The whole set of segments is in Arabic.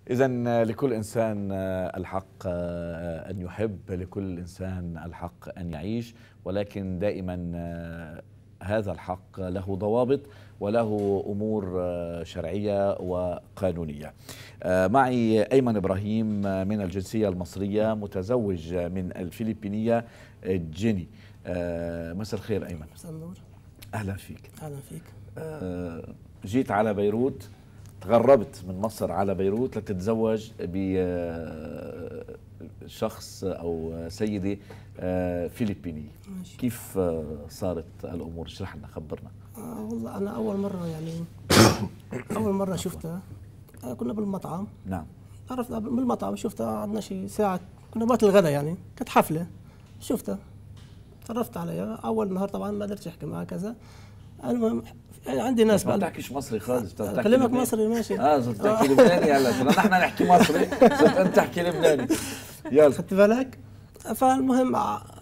إذا لكل إنسان الحق أن يحب، لكل إنسان الحق أن يعيش، ولكن دائما هذا الحق له ضوابط وله أمور شرعية وقانونية. معي أيمن إبراهيم من الجنسية المصرية، متزوج من الفلبينية جيني. مساء الخير أيمن. مساء النور. أهلا فيك. أهلا فيك. جيت على بيروت، تغربت من مصر على بيروت لتتزوج بشخص أو سيدة فلبينية. كيف صارت الأمور؟ اشرح لنا، خبرنا. والله أنا أول مرة يعني أول مرة شفتها كنا بالمطعم. نعم. عرفت بالمطعم، شفتها عندنا شي ساعة، كنا وقت الغداء يعني، كانت حفلة. شفتها، تعرفت عليها أول نهار، طبعا ما قدرتش أحكي معها كذا. المهم يعني عندي ناس ما بتحكيش مصري خالص، بكلمك مصري ماشي. صرت تحكي لبناني هلا، نحن نحكي مصري، صرت انت تحكي لبناني. يلا. خدت بالك؟ فالمهم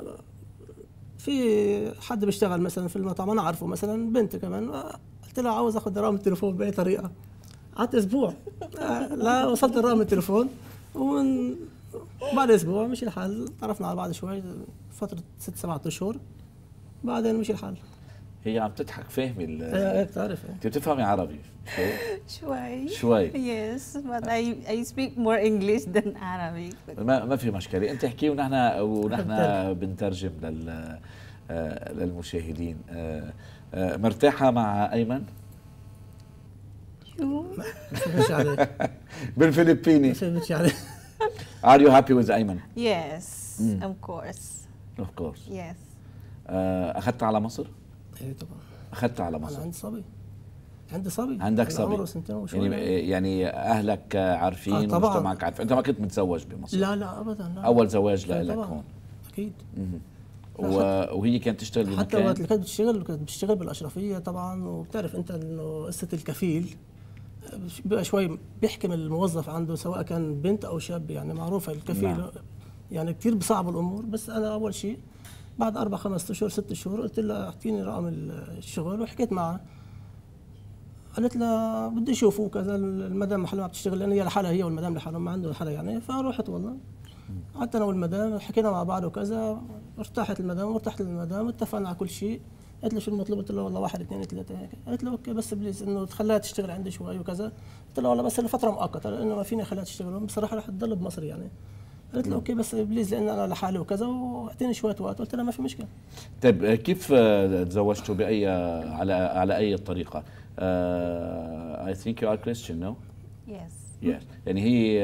في حد بيشتغل مثلا في المطعم انا اعرفه، مثلا بنت كمان، قلت لها عاوز اخذ رقم التليفون باي طريقه. قعدت اسبوع لا وصلت رقم التليفون، ومن بعد اسبوع مشي الحال، تعرفنا على بعض شوي فتره 6-7 اشهر، بعدين مشي الحال. هي عم تضحك، فاهمي ايه بتعرف. انت بتفهمي عربي شوي. Yes, but I speak more English than Arabic. ما في مشكلة، انت احكي ونحن بنترجم للمشاهدين. مرتاحة مع أيمن؟ شو؟ مش عليك بالفلبيني. مش عليك. Are you happy with أيمن؟ Yes, of course. Of course. Yes. أخذت على مصر؟ ايه طبعا. أخذت على مصر. أنا عندي صبي. عندك صبي؟ عمره 2 وشوي. يعني أهلك عارفين ومجتمعك عارف. أنت ما كنت متزوج بمصر؟ لا أبدا. لا. أول زواج لك هون؟ أكيد. وهي كانت تشتغل بمكان؟ حتى وقت اللي كانت بتشتغل بالأشرفية طبعا، وبتعرف أنت إنه قصة الكفيل بقى شوي بيحكم الموظف عنده، سواء كان بنت أو شاب، يعني معروفة الكفيل. نعم. يعني كثير بصعب الأمور. بس أنا أول شيء بعد 4-5 أشهر 6 شهور قلت لها اعطيني رقم الشغل، وحكيت معها. قالت لها بدي اشوفه كذا، المدام محلها بتشتغل، لان هي لحالها، هي والمدام لحالهم، ما عندهم حدا يعني. فروحت والله، قعدت انا والمدام حكينا مع بعض وكذا، ارتاحت المدام وارتحت المدام، اتفقنا على كل شيء. قالت لي شو المطلوب؟ قلت لها والله 1 2 3 هيك. قالت لها اوكي، بس بليز انه تخليها تشتغل عندي شوي وكذا. قلت لها والله بس لفتره مؤقته، لانه ما فيني اخليها تشتغل بصراحه، رح تضل بمصر يعني. قالت لي اوكي بس بليز، لان انا لحالي وكذا، واعطيني شويه وقت. قلت لها ما في مشكله. طيب كيف تزوجتوا على اي طريقه؟ I think you are Christian, no? Yes. Yes. يعني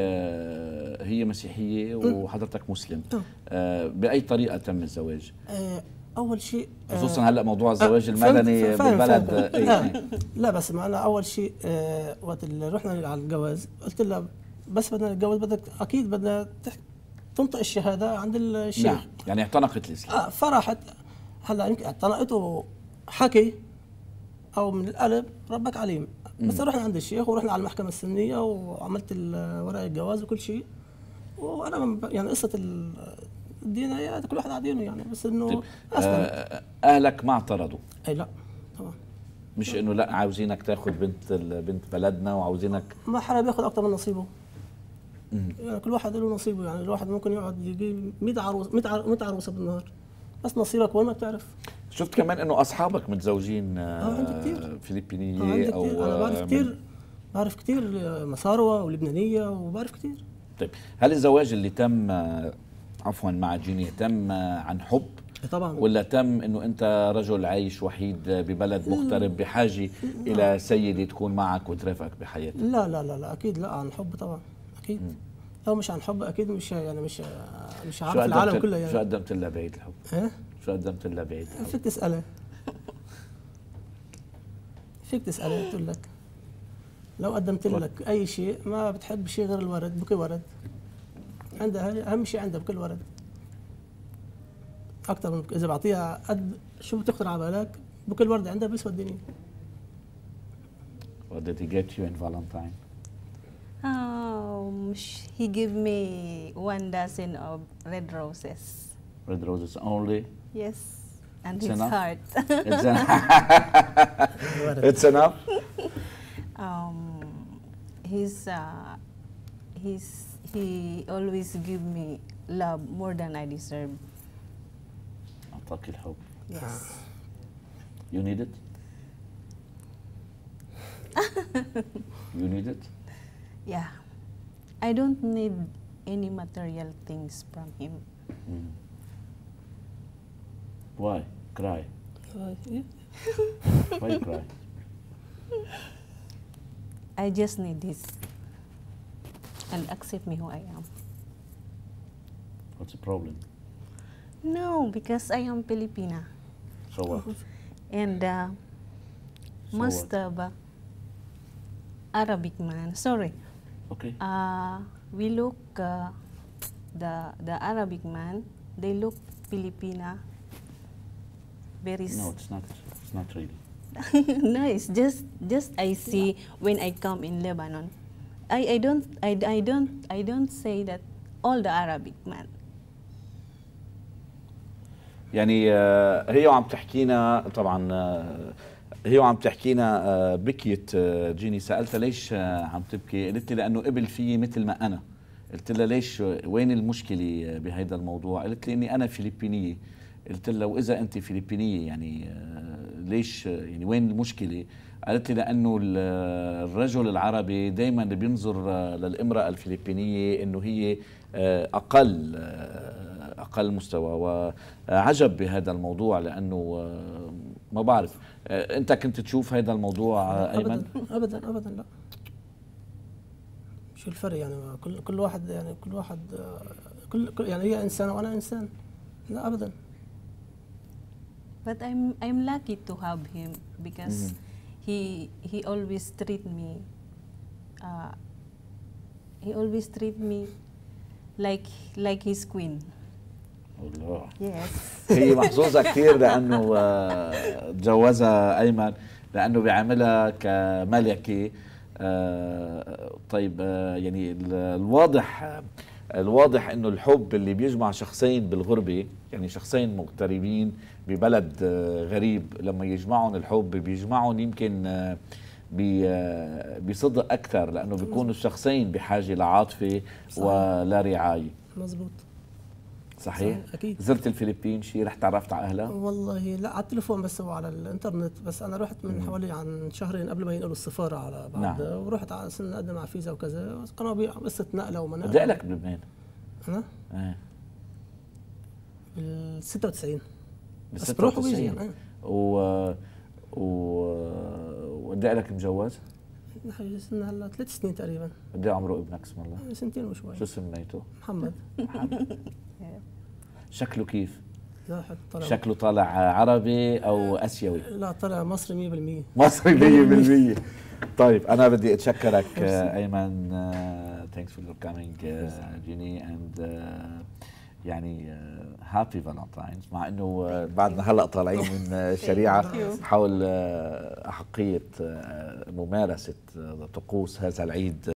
هي مسيحيه وحضرتك مسلم. باي طريقه تم الزواج؟ اول شيء خصوصا هلا موضوع الزواج المدني بالبلد. لا بس معنا اول شيء وقت اللي رحنا على الجواز، قلت لها بس بدنا نتجوز، بدك اكيد بدنا تنطق الشهاده عند الشيخ. نعم، يعني اعتنقت الاسلام. فرحت. هلا يمكن اعتنقته حكي او من القلب ربك عليم. بس رحنا عند الشيخ ورحنا على المحكمه السنيه وعملت ورق الجواز وكل شيء. وانا يعني قصه الدين هي كل واحد على دينه يعني، بس انه اهلك ما اعترضوا؟ اي لا طبعا. مش انه لا عاوزينك تاخذ بنت بلدنا وعاوزينك؟ ما حدا بياخذ اكثر من نصيبه. يعني كل واحد له نصيبه، يعني الواحد ممكن يقعد يجيب 100 عروسه بالنهار، بس نصيبك وين ما بتعرف. شفت كمان انه اصحابك متزوجين عندي كثير فلبينيه عندي او كتير. انا بعرف كثير مساروه ولبنانيه، وبعرف كثير. طيب هل الزواج اللي تم عفوا مع جيني تم عن حب؟ طبعا. ولا تم انه انت رجل عايش وحيد ببلد مغترب بحاجه الى سيده تكون معك وترافقك بحياتك؟ لا اكيد لا، عن حب طبعا اكيد. لو مش عن حب اكيد مش يعني مش عارف العالم كله يعني. شو قدمت لها بعيد الحب؟ ايه؟ شو قدمت لها بعيد الحب؟ فيك تسالها تقول لك. لو قدمت لك اي شيء ما بتحب شيء غير الورد، بكل ورد عندها، اهم شيء عندها بكل ورد. اكثر من اذا بعطيها قد شو بتخطر على بالك، بكل ورد عندها بيسوى الدنيا. What did he get you in Valentine? He gave me 1 dozen of red roses. Red roses only? Yes, and It's his enough? heart. It's enough. It's enough? he always give me love more than I deserve. أعطاك الحب. Yes. You need it? You need it? Yeah. I don't need any material things from him. Why? Cry. Yeah. Why you cry? I just need this. And accept me who I am. What's the problem? No, because I am Filipina. So what? And So most what? of Arabic man, sorry, Okay. we look, the Arabic man, they look Filipina. Very No, it's not. It's not really. no, it's just I see when I come in Lebanon. I don't say that all the Arabic man. يعني هي وعم تحكينا طبعا هي وعم تحكينا بكيت جيني. سألتها ليش عم تبكي؟ قالت لي لأنه قبل فيي مثل ما أنا. قلت لها ليش، وين المشكلة بهذا الموضوع؟ قالت لي إني أنا فلبينية. قلت لها وإذا أنت فلبينية يعني ليش، يعني وين المشكلة؟ قالت لي لأنه الرجل العربي دايما بينظر للامرأة الفلبينية إنه هي أقل مستوى، وعجب بهذا الموضوع لأنه ما بعرف أنت كنت تشوف هذا الموضوع أيمن؟ ابدا ابدا لا. شو الفرق يعني؟ كل واحد يعني كل واحد يعني هي انسان وانا انسان. لا ابدا. But I'm lucky to have him because he always treat me like his queen. الله. Yes. هي محظوظة كثير لأنه تجوزها أيمن، لأنه بيعاملها كملكة. طيب يعني الواضح انه الحب اللي بيجمع شخصين بالغربة، يعني شخصين مغتربين ببلد غريب، لما يجمعهم الحب بيجمعهم يمكن بصدق اكثر، لانه بيكونوا الشخصين بحاجة لعاطفة ولا رعاية. مزبوط. صحيح؟ اكيد. زرت الفلبين شي؟ رحت تعرفت على اهلها؟ والله لا، على التليفون بس وعلى الانترنت بس. انا رحت من حوالي عن شهرين قبل ما ينقلوا السفاره على بعد. نعم. ورحت على سن اقدم على فيزا وكذا. كانوا قصه نقله وما بدي نقله. لك بلبنان؟ انا بال 96 بس بروح وبيجي يعني. ودي لك مجوز؟ نحن هلا 3 سنين تقريبا. قد ايه عمره ابنك اسم الله؟ 2 سنين وشوي. شو سميته؟ محمد. شكله كيف؟ لا طلع شكله طالع عربي او اسيوي؟ لا طلع مصري 100%. مصري 100%. طيب انا بدي اتشكرك ايمن. thanks for coming جيني and يعني هابي فالنتاينز، مع انه بعدنا هلا طالعين من الشريعه حول احقيه ممارسه طقوس هذا العيد